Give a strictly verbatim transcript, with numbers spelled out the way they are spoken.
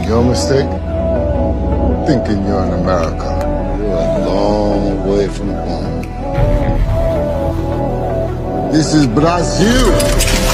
Your mistake? Thinking you're in America. You're a long way from home. This is Brazil.